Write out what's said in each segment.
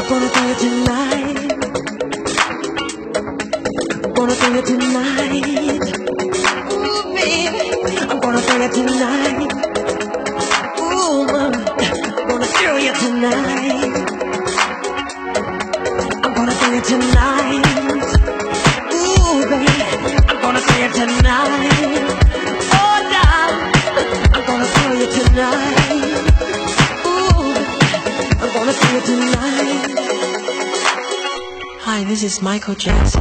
gonna do it tonight. Gonna do it tonight. Ooh, baby, I'm gonna do it tonight. Ooh, mama, gonna do it tonight. I'm gonna do it tonight. Ooh, baby, I'm gonna do it tonight. Oh, darling, I'm gonna do it tonight. Ooh, I'm gonna do it tonight. Hi, this is Michael Jackson.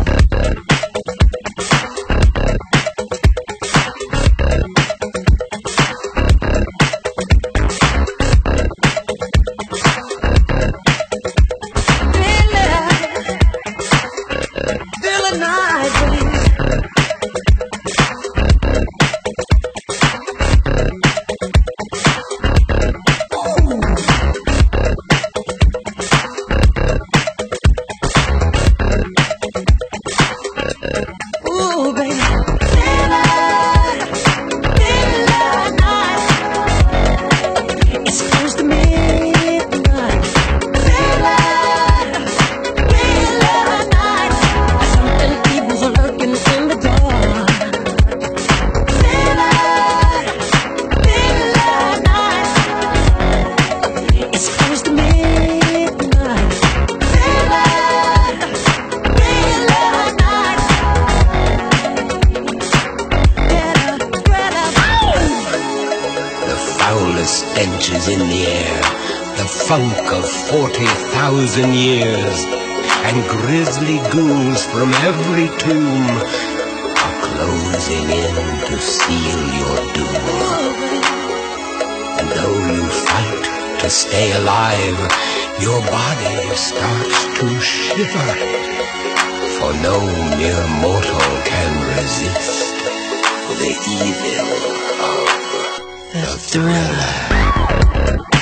Stenches in the air, the funk of 40,000 years, and grisly ghouls from every tomb are closing in to seal your doom. And though you fight to stay alive, your body starts to shiver, for no mere mortal can resist the evil of the thriller.